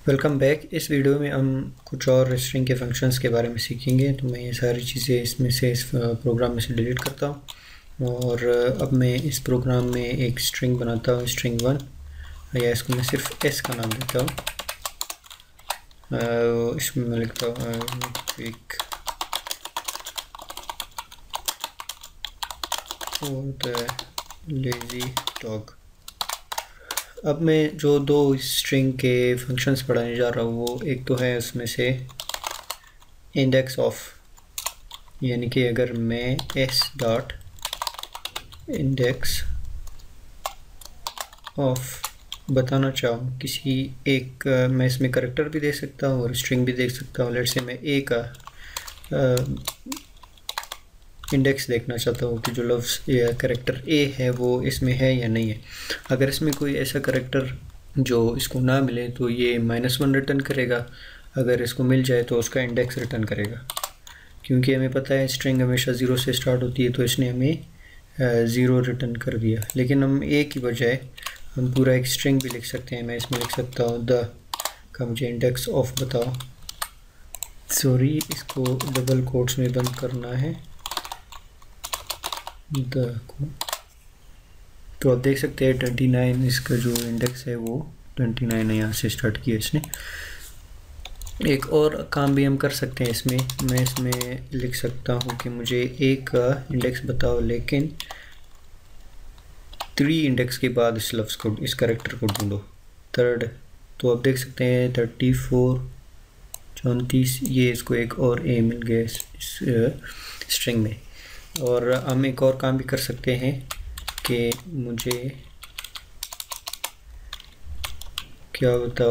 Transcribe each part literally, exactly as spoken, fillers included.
Welcome back. इस video में हम कुछ और स्ट्रिंग के फंक्शंस के बारे में सीखेंगे। तो मैं ये सारी चीज़ें इसमें से इस प्रोग्राम में से डिलीट करता हूँ और अब मैं इस प्रोग्राम में एक स्ट्रिंग बनाता हूँ, स्ट्रिंग वन, या इसको मैं सिर्फ एस का नाम देता हूँ। इसमें मैं लिखता हूँ quick for the lazy dog. अब मैं जो दो स्ट्रिंग के फंक्शंस पढ़ाने जा रहा हूँ वो एक तो है उसमें से इंडेक्स ऑफ, यानी कि अगर मैं एस डॉट इंडेक्स ऑफ बताना चाहूँ किसी एक, मैं इसमें करैक्टर भी दे सकता हूँ और स्ट्रिंग भी दे सकता हूँ। लेट्स से मैं ए का इंडेक्स देखना चाहता हूँ कि जो लफ्ज़ या करैक्टर ए है वो इसमें है या नहीं है। अगर इसमें कोई ऐसा करैक्टर जो इसको ना मिले तो ये माइनस वन रिटर्न करेगा, अगर इसको मिल जाए तो उसका इंडेक्स रिटर्न करेगा। क्योंकि हमें पता है स्ट्रिंग हमेशा ज़ीरो से स्टार्ट होती है, तो इसने हमें ज़ीरो रिटर्न कर दिया। लेकिन हम ए की बजाय हम पूरा एक स्ट्रिंग भी लिख सकते हैं। मैं इसमें लिख सकता हूँ द का मुझे इंडेक्स ऑफ बताओ, सॉरी इसको डबल कोट्स में बंद करना है, द को। तो आप देख सकते हैं ट्वेंटी नाइन इसका जो इंडेक्स है वो ट्वेंटी नाइन है, यहाँ से स्टार्ट किया इसने। एक और काम भी हम कर सकते हैं इसमें, मैं इसमें लिख सकता हूँ कि मुझे ए का इंडेक्स बताओ लेकिन थ्री इंडेक्स के बाद इस लफ्ज़ को, इस करैक्टर को ढूंढो, थर्ड। तो आप देख सकते हैं थर्टी फोर चौंतीस, ये इसको एक और ए मिल गया इस, इस स्ट्रिंग में। और हम एक और काम भी कर सकते हैं कि मुझे क्या बताओ,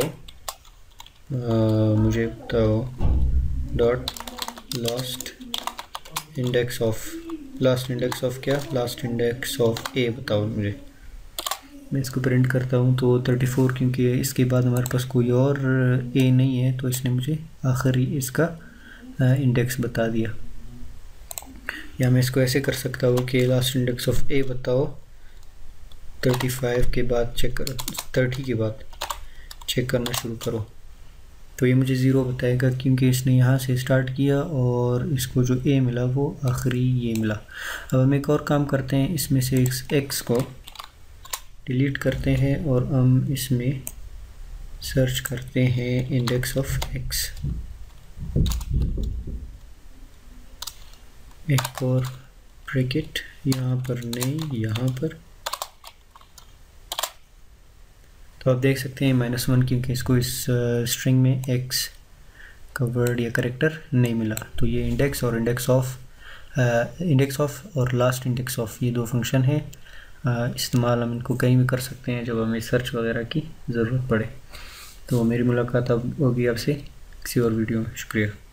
आ, मुझे बताओ dot last index of, last index of क्या, लास्ट इंडेक्स ऑफ ए बताओ मुझे। मैं इसको प्रिंट करता हूँ तो थर्टी फोर, क्योंकि इसके बाद हमारे पास कोई और ए नहीं है तो इसने मुझे आखिरी इसका इंडेक्स बता दिया। या मैं इसको ऐसे कर सकता हूँ कि लास्ट इंडेक्स ऑफ ए बताओ थर्टी फाइव के बाद चेक करो, थर्टी के बाद चेक करना शुरू करो। तो ये मुझे ज़ीरो बताएगा क्योंकि इसने यहाँ से स्टार्ट किया और इसको जो ए मिला वो आखिरी ये मिला। अब हम एक और काम करते हैं, इसमें से इस एक्स को डिलीट करते हैं और हम इसमें सर्च करते हैं इंडेक्स ऑफ एक्स। एक और ब्रैकेट यहाँ पर नहीं, यहाँ पर। तो आप देख सकते हैं माइनस वन, क्योंकि इसको इस स्ट्रिंग में एक्स का वर्ड या करैक्टर नहीं मिला। तो ये इंडेक्स और इंडेक्स ऑफ, इंडेक्स ऑफ और लास्ट इंडेक्स ऑफ, ये दो फंक्शन हैं। इस्तेमाल हम इनको कहीं भी कर सकते हैं जब हमें सर्च वगैरह की ज़रूरत पड़े। तो मेरी मुलाकात अब होगी आपसे किसी और वीडियो में। शुक्रिया।